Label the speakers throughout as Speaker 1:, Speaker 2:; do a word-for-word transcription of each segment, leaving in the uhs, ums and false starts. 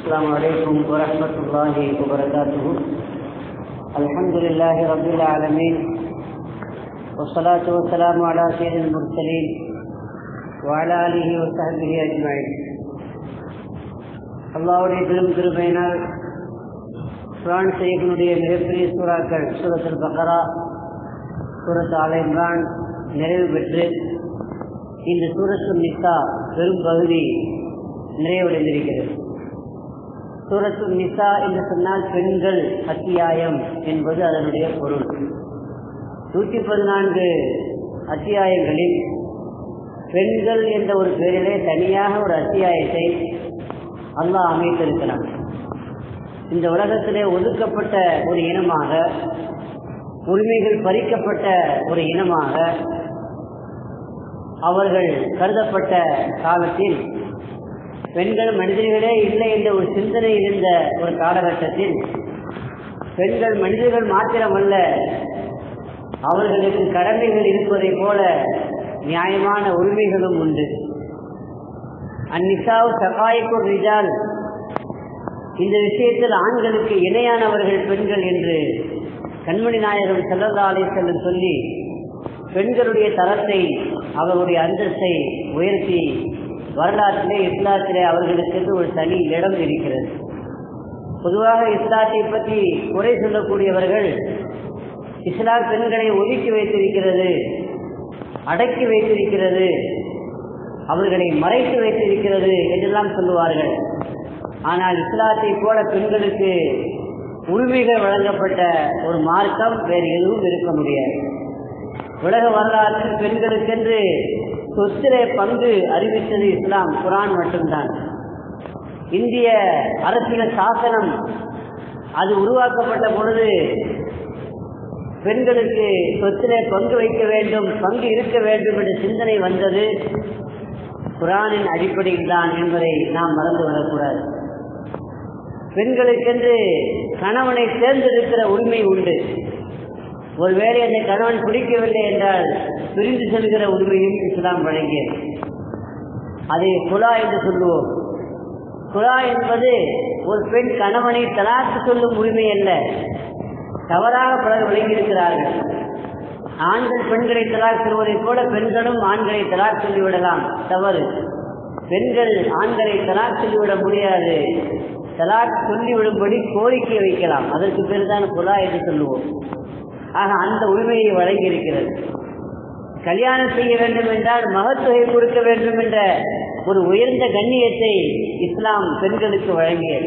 Speaker 1: السلام عليكم ورحمة الله وبركاته. الحمد لله رب العالمين والصلاة والسلام على سيد المرسلين وعلى آله وصحبه أجمعين. அல்லாஹ்வுடைய பெரும் கிருபையினால் குர்ஆன் ஷரீஃபினுடைய மிகப்பெரிய சூறாக்கள் சூரத்துல் பக்ரா, சூரத் ஆல இம்ரான் நிறைவு பெற்று இந்த சூரத்துல் நிசா பெரும் பகுதி நிறைவடைந்திருக்கிறது. சூரத்துல் நிசா என்று சொன்னால் பெண்கள் அத்தியாயம் என்பது அதனுடைய பொருள். நூற்றி பதினான்கு அத்தியாயங்களில் பெண்கள் என்ற ஒரு பெயரிலே தனியாக ஒரு அத்தியாயத்தை அல்லாஹ் அமைத்திருக்கிறான். இந்த உலகத்திலே ஒதுக்கப்பட்ட ஒரு இனமாக, உரிமைகள் பறிக்கப்பட்ட ஒரு இனமாக அவர்கள் கருதப்பட்ட காலத்தில், பெண்கள் மனிதர்களே இல்லை என்ற ஒரு சிந்தனை இருந்த ஒரு காலகட்டத்தில், பெண்கள் மனிதர்கள் மாத்திரமல்ல, அவர்களுக்கு கடமைகள் இருப்பதை போல நியாயமான உரிமைகளும் உண்டு. அந்நிசாவு சகாய்க்கு ரிஜால், இந்த விஷயத்தில் ஆண்களுக்கு இணையானவர்கள் பெண்கள் என்று கண்மணி நாயகம் ஸல்லல்லாஹு அலைஹி வஸல்லம் சொல்லி பெண்களுடைய தரத்தை, அவர்களுடைய அந்தஸ்தை உயர்த்தி வரலாற்றிலே இஸ்லாத்திலே அவர்களுக்கு ஒரு தனி இடம் இருக்கிறது. பொதுவாக இஸ்லாத்தை பற்றி குறை சொல்லக்கூடியவர்கள் இஸ்லாம் பெண்களை ஒதுக்கி வைத்திருக்கிறது, அடக்கி வைத்திருக்கிறது, அவர்களை மறைத்து வைத்திருக்கிறது என்றெல்லாம் சொல்லுவார்கள். ஆனால் இஸ்லாத்தை போல பெண்களுக்கு உரிமைகள் வழங்கப்பட்ட ஒரு மார்க்கம் வேறு எதுவும் இருக்க முடியாது. உலக வரலாற்றில் பெண்களுக்கென்று சொத்திலே பங்கு அறிவித்தது இஸ்லாம், குர்ஆன் மட்டும்தான். இந்திய அரசியல் சாசனம் அது உருவாக்கப்பட்ட பொழுது பெண்களுக்கு சொத்திலே பங்கு வைக்க வேண்டும், பங்கு இருக்க வேண்டும் என்ற சிந்தனை வந்தது குர்ஆனின் அடிப்படையில் தான் என்பதை நாம் மறந்து வரக்கூடாது. பெண்களுக்கென்று கணவனை தேர்ந்தெடுக்கிற உரிமை உண்டு. ஒருவேளை அந்த கணவன் பிடிக்கவில்லை என்றால் பிரிந்து செல்கிற உரிமையும் இஸ்லாம் வழங்கியது. அதை குலா என்று சொல்லுவோம். குலா என்பது ஒரு பெண் கணவனை தலாக்கு சொல்லும் உரிமை அல்ல. தவறாக பலர் விளங்கியிருக்கிறார்கள். ஆண்கள் பெண்களை தலாக் சொல்வதைப் போல பெண்களும் ஆண்களை தலாக் சொல்லிவிடலாம், தவறு. பெண்கள் ஆண்களை தலாக் சொல்லிவிட முடியாது. தலாக் சொல்லிவிடும்படி கோரிக்கை வைக்கலாம், அதற்கு பேர்தான் குலா என்று சொல்லுவோம். ஆக அந்த உரிமையை வழங்கி இருக்கிறது. கல்யாணம் செய்ய வேண்டும் என்றால் மகத்தொகை கொடுக்க வேண்டும் என்ற ஒரு உயர்ந்த கண்ணியத்தை இஸ்லாம் பெண்களுக்கு வழங்கியது.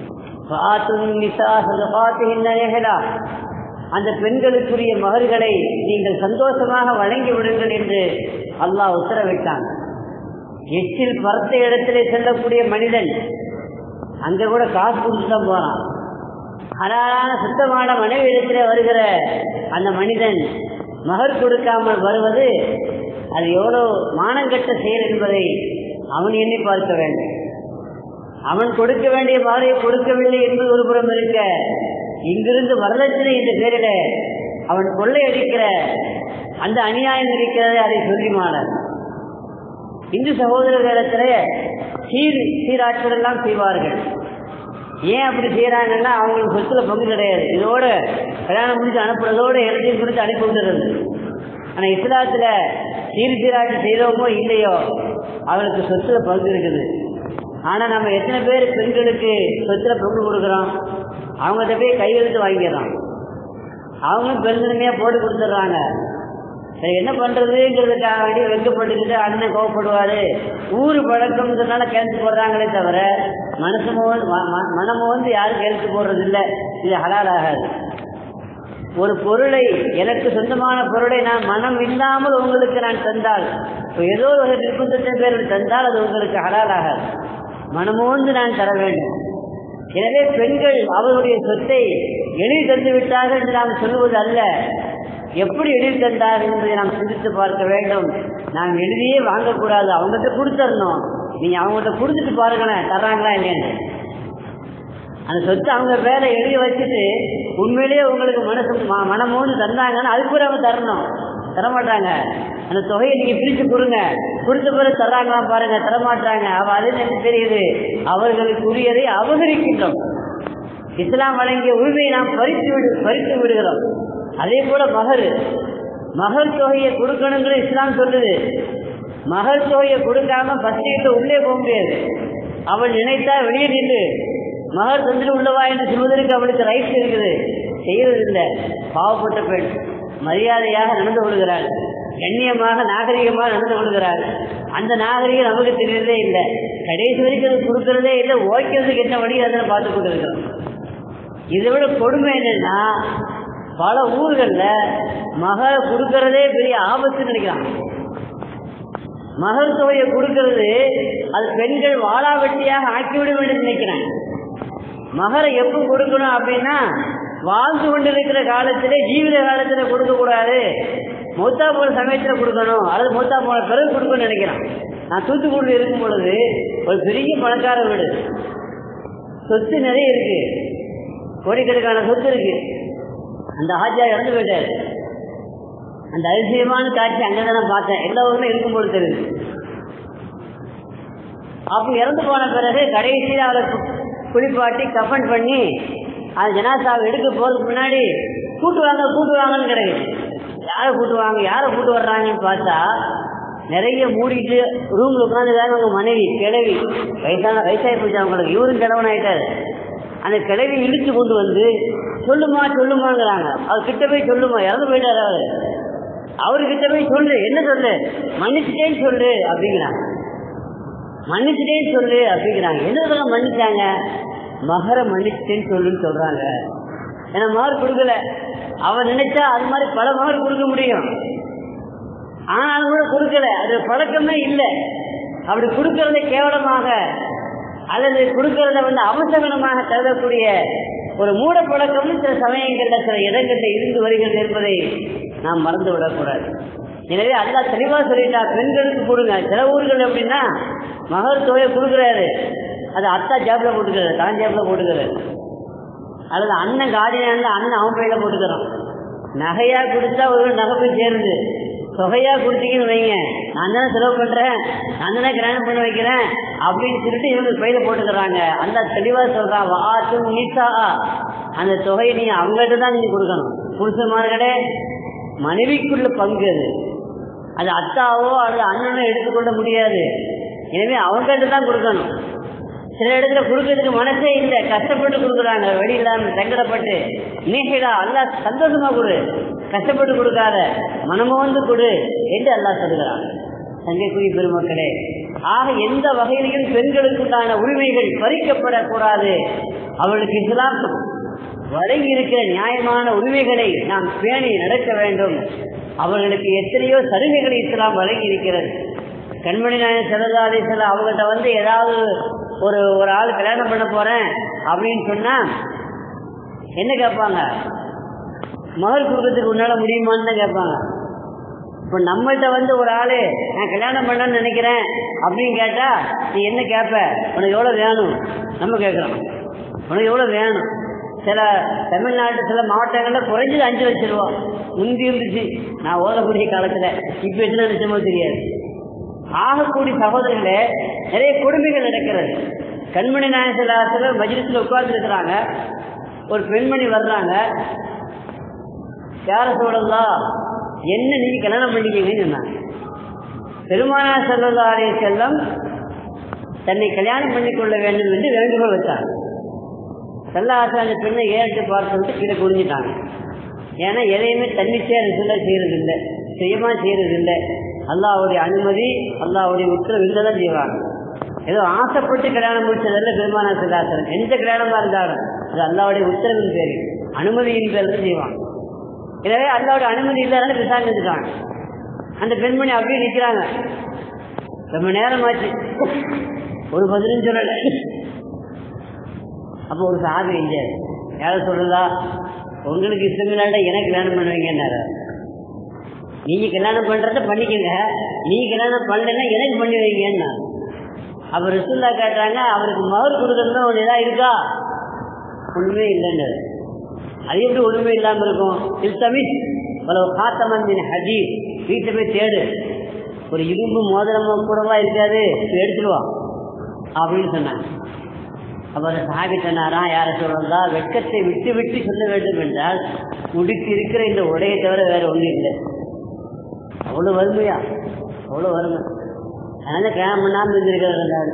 Speaker 1: அந்த பெண்களுக்குரிய மகர்களை நீங்கள் சந்தோஷமாக வழங்கி விடுங்கள் என்று அல்லாஹ் உத்தரவிட்டான். எச்சில் பரத்த இடத்திலே செல்லக்கூடிய மனிதன் அங்க கூட காசு கொடுத்துதான் போறான். ஹலாலான சுத்தமான மனைவி இடத்திலே வருகிற அந்த மனிதன் மகர் கொடுக்காமல் வருவது அது எவ்வளவு மானங்கட்ட செயல் என்பதை அவன் எண்ணி பார்க்க வேண்டும். அவன் கொடுக்க வேண்டிய மகரை கொடுக்கவில்லை என்பது ஒரு புறம் இருக்க, இங்கிருந்து வரலட்சணை என்ற பேரில அவன் கொள்ளையடிக்கிற அந்த அநியாயம் இருக்கிறது, அதை சொல்லி மாறார். இந்து சகோதரர்களிடத்திலே சீர் சீராட்கள் எல்லாம் செய்வார்கள். ஏன் அப்படி செய்யறாங்கன்னா அவங்களுக்கு சொத்துல பங்கு கிடையாது. இதோட கல்யாணம் முடிச்சு அனுப்புறதோடு எல்லாத்தையும் குறித்து அனுப்பி விடுறது. ஆனா இஸ்லாத்துல சீர் சீராட்சி செய்தோமோ இல்லையோ அவளுக்கு சொத்துல பங்கு இருக்குது. ஆனா நம்ம எத்தனை பேர் பெண்களுக்கு சொத்துல பங்கு கொடுக்குறோம்? அவங்ககிட்ட போய் கையெழுத்து வாங்கிடுறோம், அவங்களும் பெருந்தன்மையா போட்டு கொடுத்துட்றாங்க. சரி, என்ன பண்றதுங்கிறதுக்காக வேண்டி வெக்கப்பட்டுக்கிட்டு அண்ணன் கோவப்படுவாரு, ஊரு பழக்கம்னால கேள்வி போடுறாங்களே தவிர மனசு மனமோ வந்து யாரும் கேள்வி போடுறது இல்லை. இது ஹலால் ஆகாது. ஒரு பொருளை, எனக்கு சொந்தமான பொருளை நான் மனம் இல்லாமல் உங்களுக்கு நான் தந்தால், ஏதோ ஒரு நிர்பந்தத்தின் பேரில் தந்தால் அது உங்களுக்கு ஹலால் ஆகாது. மனமோந்து நான் தர வேண்டும். எனவே பெண்கள் அவர்களுடைய சொத்தை எளிதில் தந்து விட்டார்கள் என்று நாம் சொல்லுவது அல்ல, எப்படி எளிதில் தந்தார்கள் என்பதை நாம் சிந்தித்து பார்க்க வேண்டும். நாம் எழுதியே வாங்கக்கூடாது, அவங்ககிட்ட கொடுத்துடணும். நீங்க அவங்ககிட்ட கொடுத்துட்டு பாருங்களேன் தர்றாங்களா இல்லைன்னு. அந்த சொத்து அவங்க வேலை எழுதி வச்சுட்டு உண்மையிலேயே உங்களுக்கு மனசு மனமோன்னு தந்தாங்கன்னா அதுக்கு அவங்க தரணும். தரமாட்டாங்க. அந்த தொகையை நீங்க பிரிச்சு கொடுங்க, கொடுத்த பிறகு தர்றாங்களா பாருங்க, தரமாட்டாங்க. அவ அது எனக்கு தெரியுது, அவர்களுக்குரியதை அபகரிக்கின்றோம். இஸ்லாம் வழங்கிய உரிமையை நாம் பறித்து விடு பறித்து விடுகிறோம். அதே போல மகர் மகர் தொகையை கொடுக்கணுங்கிற இஸ்லாம் சொல்லுது. மகர் தொகையை கொடுக்காம பஸ்டிகிட்ட உள்ளே போக முடியாது. அவள் நினைத்தா வெளியே நின்று மகர் தந்துட்டு உள்ளவா என்று சொல்வதற்கு அவளுக்கு ரைட்ஸ் இருக்குது, செய்வதில்லை. பாவப்பட்ட பெண் மரியாதையாக நடந்து கொள்கிறாள், கண்ணியமாக நாகரிகமாக நடந்து கொள்கிறாள். அந்த நாகரிகம் நமக்கு தெரியறதே இல்லை, கடைசி வரைக்கும் அது கொடுக்கறதே இல்லை. ஓய்க்கிறதுக்கு என்ன வழி அதில் பார்த்து கொண்டிருக்கிறோம். இதை விட கொடுமை என்னன்னா, பல ஊர்கள்ல மகளை கொடுக்கறதே பெரிய ஆபத்துன்னு நினைக்கிறாங்க. மகள் தொகையை கொடுக்கறது அது பெண்கள் வாழாவட்டியாக ஆக்கிவிட வேண்டும் நினைக்கிறாங்க. மகரை எப்போ கொடுக்கணும் அப்படின்னா, வாழ்ந்து கொண்டிருக்கிற காலத்திலே, ஜீவித காலத்துல கொடுக்க கூடாது, மௌத்தா போன சமயத்தில் கொடுக்கணும், அல்லது மௌத்தா போன பிறகு கொடுக்கணும்னு நினைக்கிறான். நான் தூத்துக்குடியில் இருக்கும் பொழுது ஒரு பெரிய பணக்கார வீடு, சொத்து நிறைய இருக்கு, கோடிக்கணக்கான சொத்து இருக்கு. அந்த ஹாஜியா இறந்து போயிட்டாரு. அந்த அதிசயமான காட்சி அங்கதான் நான் பார்த்தேன், எல்லா ஊர்ல இருக்கும்போது தெரியுது. அப்ப இறந்து போன பிறகு கடைசியில் அவரை குளிப்பாட்டி கஃபன் பண்ணி அந்த ஜனாசாவை எடுக்க போறதுக்கு முன்னாடி கூட்டுவாங்க கூட்டுவாங்கன்னு கிடையாது. யாரை கூட்டுவாங்க, யாரை கூட்டு வர்றாங்கன்னு பார்த்தா, நிறைய மூடிட்டு ரூம்ல உட்காந்துருக்காங்க அவங்க மனைவி கிழவி, வயசான வயசாகி போச்சு அவங்களுக்கு, இவரும் கிழவன் ஆயிட்டாரு. அந்த கிழவி இழுத்து கொண்டு வந்து சொல்லுமா சொல்லுமாங்கிறாங்க. அவர் கிட்ட போய் சொல்லுமா, இறந்து போயிட்டாரு அவரு, அவர்கிட்ட போய் சொல்லு, என்ன சொல்லு, மன்னிச்சுட்டேன்னு சொல்லு அப்படிங்கிறாங்க. மன்னிச்சுட்டேன்னு சொல்லு அப்படிங்கிறாங்க. என்ன மன்னிச்சாங்க, மகரை மன்னிச்சுட்டேன்னு சொல்லுன்னு சொல்றாங்க. ஏன்னா மகர் கொடுக்கல, அவன் நினைச்சா அது மாதிரி பல மகர் கொடுக்க முடியும், ஆனாலும் கூட கொடுக்கல. அது பழக்கமே இல்லை. அப்படி கொடுக்கறத கேவலமாக அல்லது கொடுக்கறத வந்து அவசகனமாக கருதக்கூடிய ஒரு மூட பழக்கம்னு சில சமயங்கள்ல சில இடங்கள்ல இருந்து வருகிறது என்பதை நாம் மறந்து விடக்கூடாது. எனவே அல்லாஹ் தெளிவா சொல்லிட்டா, பெண்களுக்கு கொடுங்க. சில ஊர்கள் எப்படின்னா மகர் தொகையை கொடுக்குறாரு, அது அத்தா ஜாப்ல போட்டுக்கிறாரு, தான் ஜாப்ல போட்டுக்கிறாரு, அல்லது அண்ணன் கார்டியன் அண்ணன் அவன் பையில போட்டுக்கிறான். நகையா கொடுத்தா ஒரு நகை போய் சேருது, தொகையா கொடுத்தீங்கன்னு வைங்க, நான் தானே செலவு பண்றேன், நான் தானே கிராண்ட் பண்ண வைக்கிறேன் அப்படின்னு சொல்லிட்டு இவங்க பையில போட்டுக்கிறாங்க. அந்த தெளிவா சொல்றான், வாத்தும் நீசா, அந்த தொகையை நீங்க அவங்ககிட்ட தான் நீங்க கொடுக்கணும். புருஷன்மார்களே, மனைவிக்குள்ள பங்கு அது, அது அத்தாவோ அல்லது அண்ணனோ எடுத்துக்கொள்ள முடியாது. எனவே அவங்ககிட்ட தான் கொடுக்கணும். சில இடத்துல கொடுக்கறதுக்கு மனசே இல்லை, கஷ்டப்பட்டு கொடுக்குறாங்க, வழி இல்லாம சங்கடப்பட்டு. நீங்களா அல்லாஹ் சந்தோஷமா கொடு, கஷ்டப்பட்டு கொடுக்காத, மனமோ வந்து கொடு என்று அல்லாஹ் சொல்லுகிறான். சங்கைக்குரிய பெருமக்களே, ஆக எந்த வகையிலும் பெண்களுக்குண்டான உரிமைகள் பறிக்கப்படக்கூடாது. அவர்களுக்கு இஸ்லாம் வழங்கி இருக்கிற நியாயமான உரிமைகளை நாம் பேணி நடக்க வேண்டும். அவர்களுக்கு எத்தனையோ சலுகைகளை இஸ்லாம் வழங்கி இருக்கிறது. கண்மணி நாயகம் ஸல்லல்லாஹு அலைஹி வஸல்லம் அவங்கள்ட்ட வந்து ஏதாவது ஒரு ஒரு ஆள் கல்யாணம் பண்ண போறேன் அப்படின்னு சொன்னா என்ன கேட்பாங்க, மகர் கொடுக்கறதுக்கு உன்னால முடியுமான்னு தான் கேட்பாங்க. இப்போ நம்மள்கிட்ட வந்து ஒரு ஆளு நான் கல்யாணம் பண்ணணும்னு நினைக்கிறேன் அப்படின்னு கேட்டா, நீ என்ன கேட்ப, உனக்கு எவ்வளவு வேணும் நம்ம கேட்கிறோம், உனக்கு எவ்வளவு வேணும். சில தமிழ்நாட்டு சில மாவட்டங்கள்ல குறைஞ்சது அஞ்சு லட்சம் ரூபா முந்தி இருந்துச்சு நான் ஓதக்கூடிய காலத்துல, இப்ப எத்தனை லட்சமோ தெரியாது. ஆகக்கூடிய சகோதரர்களே, நிறைய கொடுமைகள் நடக்கிறது. கண்மணி நாயகத்தில் மஜ்லிஸ்ல உட்கார்ந்து இருக்கிறாங்க, ஒரு பெண்மணி வர்றாங்க, யார சொல்லலாம் என்ன நீங்க கல்யாணம் பண்ணிக்கீங்கன்னு சொன்னாங்க. பெருமானார் ஸல்லல்லாஹு அலைஹி வஸல்லம் தன்னை கல்யாணம் பண்ணிக்கொள்ள வேண்டும் என்று வேண்டுகோள் வச்சாங்க. ஸல்லல்லாஹு அந்த பெண்ணை ஏறிட்டு பார்த்து கீழே குடிஞ்சிட்டாங்க. ஏன்னா எதையுமே தன்னிச்சையா சொல்ல செய்யறது இல்லை, சுயமா செய்யறது இல்லை, அல்லாஹ்வுடைய அனுமதி அல்லாஹ்வுடைய உத்தரவு தான் செய்வாங்க. ஏதோ ஆசைப்பட்டு கல்யாணம் முடிச்சதில்ல பெருமானார் ஸல்லல்லாஹு அலைஹி வஸல்லம். எந்த கல்யாணமா இருந்தாலும் அது அல்லாஹ்வுடைய உத்தரவின் பேரு, அனுமதியின் பேர் தான் செய்வாங்க. எனவே அல்லாஹ்வுடைய அனுமதி இல்லாத விசாரிச்சுட்டாங்க. அந்த பெண்மணி அப்படியே நிற்கிறாங்க, ரொம்ப நேரமாச்சு, ஒரு பதினஞ்சு சொல்லல. அப்போ ஒரு சாதி இங்க யார சொல்றதா, உங்களுக்கு இஷ்டம் இல்லாண்டா எனக்கு கல்யாணம் பண்ணுவீங்கன்னாரு. நீங்க கல்யாணம் பண்றத பண்ணிக்கங்க, நீங்க கல்யாணம் பண்ணலன்னா எனக்கு பண்ணி வைங்கன்னா. அப்ப ரசூலுல்லாஹ் கேட்டாங்க, அவருக்கு மகர் கொடுக்கறதுன்னு ஒன்று ஏதாவது இருக்கா? ஒண்ணுமே இல்லைன்னு. அது எப்படி ஒண்ணுமே இல்லாம இருக்கும்? இது தமிழ் இவ்வளவு காத்தமந்தின் ஹதீஸ் வீட்டில் போய் தேடு, ஒரு இரும்பு மோதிரமா கூடவா இருக்காது, எடுத்துருவான் அப்படின்னு சொன்னாங்க. அவர் சாபி சொன்னாரா, யார சொல்றதா, வெட்கத்தை விட்டு விட்டு சொல்ல வேண்டும் என்றால் உடுக்கி இருக்கிற இந்த உடையை தவிர வேற ஒன்றும் இல்லை. அவ்வளோ வறுமையா, அவ்வளோ வறுமை. அதனால கல்யாணம் பண்ணாமல் இருந்திருக்கிறாரு.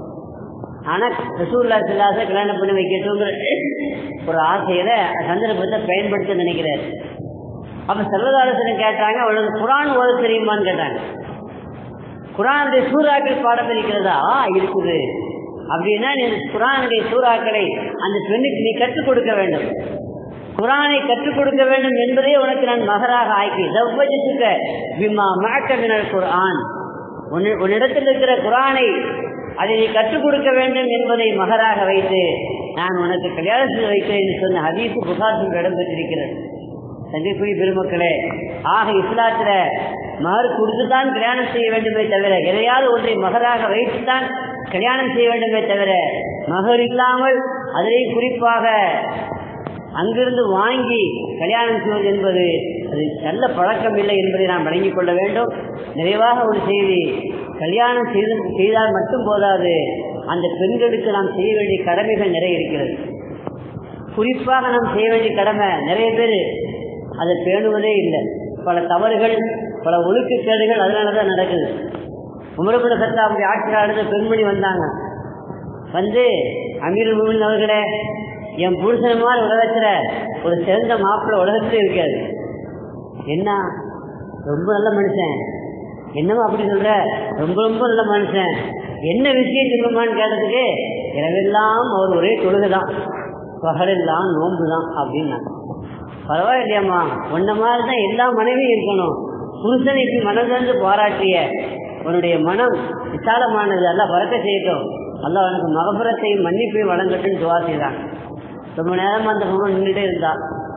Speaker 1: ஆனால் ரசூலுல்லாஹி ஸல்லல்லாஹு அலைஹி வஸல்லம் கல்யாணம் பண்ணி வைக்கட்டுங்கிற ஒரு ஆசையில சந்தர்ப்பத்தை பயன்படுத்த நினைக்கிறார். அப்போ ஸல்லல்லாஹு அலைஹி வஸல்லம் கேட்டாங்க, அவளுக்கு குர்ஆன் ஓத தெரியுமான்னு கேட்டாங்க. குர்ஆனுடைய சூறாக்கள் பாடம் இருக்கிறதா? இருக்குது. அப்படின்னா நீ குர்ஆனுடைய சூறாக்களை அந்த பெண்ணுக்கு நீ கற்றுக் கொடுக்க வேண்டும், குர்ஆனை கற்றுக் கொடுக்க வேண்டும் என்பதே உனக்கு நான் மகராக ஆக்கி ஜவ்வஜ்துக பிமா மஅக மினல் குர்ஆன், உன்னிடத்தில் இருக்கிற குர்ஆனை அதை நீ கற்றுக் கொடுக்க வேண்டும் என்பதை மகராக வைத்து நான் உனக்கு கல்யாணம் செய்து வைக்கிறேன் என்று சொன்ன ஹதீஸ் புகாரில் இடம்பெற்றிருக்கிறது. சங்கைக்குரிய பெருமக்களே, ஆக இஸ்லாத்துல மகர் கொடுத்துத்தான் கல்யாணம் செய்ய வேண்டுமே தவிர, எதையாவது ஒன்றை மகராக வைத்துத்தான் கல்யாணம் செய்ய வேண்டுமே தவிர, மகர் இல்லாமல் அதிலே குறிப்பாக அங்கிருந்து வாங்கி கல்யாணம் செய்வது என்பது அது நல்ல பழக்கம் இல்லை என்பதை நாம் வழங்கிக் கொள்ள வேண்டும். நிறைவாக ஒரு செய்தி, கல்யாணம் செய்து செய்தால் மட்டும் போதாது, அந்த பெண்களுக்கு நாம் செய்ய வேண்டிய கடமைகள் நிறைய இருக்கிறது. குறிப்பாக நாம் செய்ய வேண்டிய கடமை நிறைய பேர் அதை பேணுவதே இல்லை. பல தவறுகள், பல ஒழுக்கக்கேடுகள் அதனாலதான் நடக்குது. உமர் இப்னு கத்தாப் ஆட்சியாளர் பெண்மணி வந்தாங்க. வந்து, அமீருல் முஃமினீன் அவர்களே, என் புருஷனமான உலகத்துல ஒரு சிறந்த மாப்பிள்ளை உலகத்துல இருக்காது. என்ன ரொம்ப நல்ல மனுஷன், என்னவோ அப்படி சொல்ற, ரொம்ப ரொம்ப நல்ல மனுஷன், என்ன விஷயம் சொல்லுமான்னு கேட்டதுக்கு, இரவெல்லாம் அவர் ஒரே தொழுகைதான், பகலெல்லாம் நோன்பு தான் அப்படின்னா. பரவாயில்லையாம்மா, ஒன்ன மாதிரி தான் எல்லா மனைவியும் இருக்கணும். புருஷனைக்கு மனதிலிருந்து பாராட்டிய உன்னுடைய மனம் விசாலமானது, எல்லாம் பறக்க செய்யட்டும், அல்லாஹ் அவனுக்கு மகபுரத்தையும் மன்னிப்பையும் வழங்கட்டுன்னு துவா செய்தான். ரொம்ப நேரம் அந்த பொண்ணு நின்றுட்டே இருந்தா.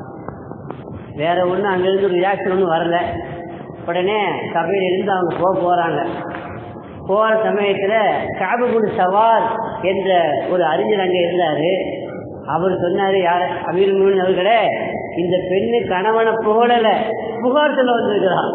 Speaker 1: வேற ஒன்றும் அங்கிருந்து ரியாக்ஷன் ஒன்றும் வரல. உடனே சபையில் இருந்து அவங்க போக போறாங்க. போகிற சமயத்தில் கஅப் இப்னு சவார் என்ற ஒரு அறிஞர் அங்கே இருந்தாரு. அவர் சொன்னாரு, யார அமீருல் முஃமினீன் அவர்களே, இந்த பெண்ணு கணவனை புகழல, புகார் சொல்ல வந்திருக்கிறார்.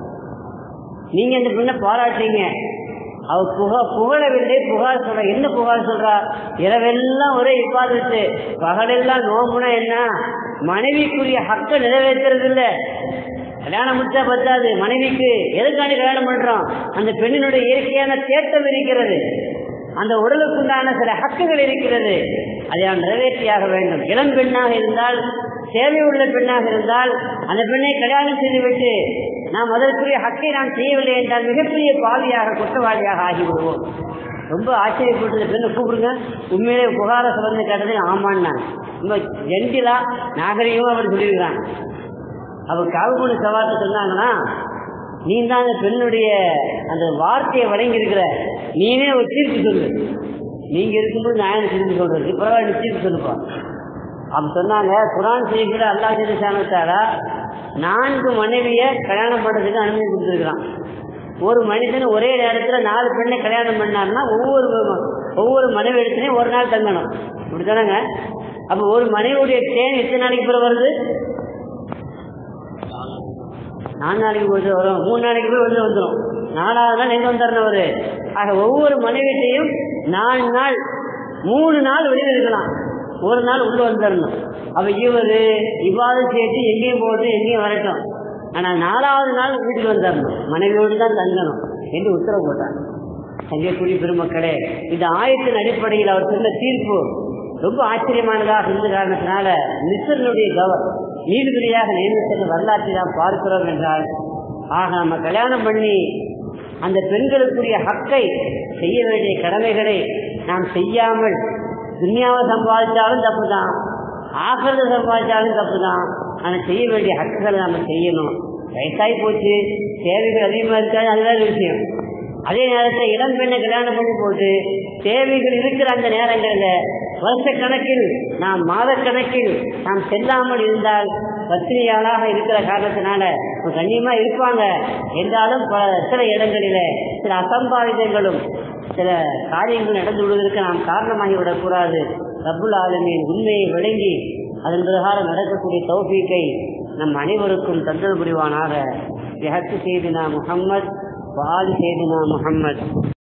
Speaker 1: நீங்க இந்த பெண்ணை பாராட்டுறீங்க, அவர் புக புகழவில்லை, புகார் சொல்ற. என்ன புகார் சொல்றா? இரவெல்லாம் ஒரே இபாதத்து, பகலெல்லாம் நோம்புனா என்ன, மனைவிக்குரிய ஹக்க நிறைவேற்றுறது இல்லை. கல்யாணம் முடிச்சா பத்தாது, மனைவிக்கு எதுக்காண்டி கல்யாணம் பண்றோம், அந்த பெண்ணினுடைய இயற்கையான தேட்டம் இருக்கிறது, அந்த உடலுக்குண்டான சில ஹக்குகள் இருக்கிறது, அதை நாம் நிறைவேற்றியாக வேண்டும். இளம் பெண்ணாக இருந்தால், சேவை உள்ள பெண்ணாக இருந்தால், அந்த பெண்ணை கல்யாணம் செய்துவிட்டு நாம் அதற்குரிய ஹக்கை நாம் செய்யவில்லை என்றால் மிகப்பெரிய பாவியாக, குற்றவாளியாக ஆகிவிடுவோம். ரொம்ப ஆச்சரியப்பட்டு பெண்ணை கூப்பிடுங்க, உண்மையிலே புகார சொல்ல கேட்டதே ஆமான்னா, ரொம்ப ஜென்டிலா நாகரிகமா அவர் சொல்லியிருக்கிறாங்க. அவர் கஅப் இப்னு சவார் சொன்னாங்கன்னா, நீ தான் அந்த பெண்ணுடைய அந்த வார்த்தையை வழங்கியிருக்கிற, நீனே ஒரு தீர்ப்பு சொல்லு, நீங்க இருக்கும்போது நான் திரும்பி சொல்றது பரவாயில்ல, தீர்ப்பு சொல்லுப்பா. அப்ப சொன்னாங்க, குர்ஆன் செய்கிற அல்லாஹ் ஜல்லஷானஹு நான்கு மனைவியை கல்யாணம் பண்றதுக்கு அனுமதி கொடுத்துருக்கிறான். ஒரு மனிதன் ஒரே நேரத்துல நாலு பெண்ணை கல்யாணம் பண்ணாருன்னா ஒவ்வொரு ஒவ்வொரு மனைவி இடத்துலையும் ஒரு நாள் தங்கணும், இப்படித்தானங்க. அப்ப ஒரு மனைவியுடைய தேன் எத்தனை நாளைக்கு பிறகு வருது? நாலு நாளைக்கு போய் வரும், மூணு நாளைக்கு போய் வந்து வந்துடும், நாலாவது நாள் எங்க வந்துடணும் அவரு. ஆக ஒவ்வொரு மனைவிட்டையும் நாலு நாள் மூணு நாள் வெளியில் இருக்கலாம், ஒரு நாள் உள்ள வந்துடணும். அப்ப இவரு இவ்வாறு சேர்த்து எங்கேயும் போட்டு எங்கேயும் வரட்டும், ஆனா நாலாவது நாள் வீட்டுக்கு வந்துடணும், மனைவியோடு தான் தங்கணும் என்று உத்தரவு போட்டாங்க. சங்கைக்குரிய பெருமக்களே, இந்த ஆயத்தின் அடிப்படையில் அவர் சொன்ன தீர்ப்பு ரொம்ப ஆச்சரியமானதாக இருந்த காரணத்தினால மிஸ்ருடைய கவர் நீதிபதியாக நியமித்த வரலாற்றை நாம் பார்க்கிறோம் என்றால், ஆக நம்ம கல்யாணம் பண்ணி அந்த பெண்களுக்குரிய ஹக்கை செய்ய வேண்டிய கடமைகளை நாம் செய்யாமல் துன்யாவை சம்பாதிச்சாலும் தப்பு தான், ஆகிறத சம்பாதிச்சாலும் தப்பு தான், ஆனால் செய்ய வேண்டிய ஹக்குகளை நம்ம செய்யணும். வயசாகி போச்சு, தேவைகள் அதிகமாக இருக்காது, அதுதான் விஷயம். அதே நேரத்தில் இளம் பெண்ணை கல்யாணம் பண்ணி போட்டு தேவைகள் இருக்கிற அந்த நேரங்களில் வருஷ கணக்கில் நாம் மாதக்கணக்கில் நாம் செல்லாமல் இருந்தால் பத்திரிகையாளாக இருக்கிற காரணத்தினால கண்ணியமா இருப்பாங்க என்றாலும் பல சில இடங்களில சில அசம்பாவிதங்களும் சில காரியங்கள் நடந்து விடுவதற்கு நாம் காரணமாகிவிடக்கூடாது. ரப்புல் ஆலமீன் உண்மையை விளங்கி அதன் பிரகாரம் நடக்கக்கூடிய தௌஃபீக்கை நம் அனைவருக்கும் தந்தல் புரிவானாக. செய்தினா முஹம்மத் வால் செய்தினா முஹம்மத்.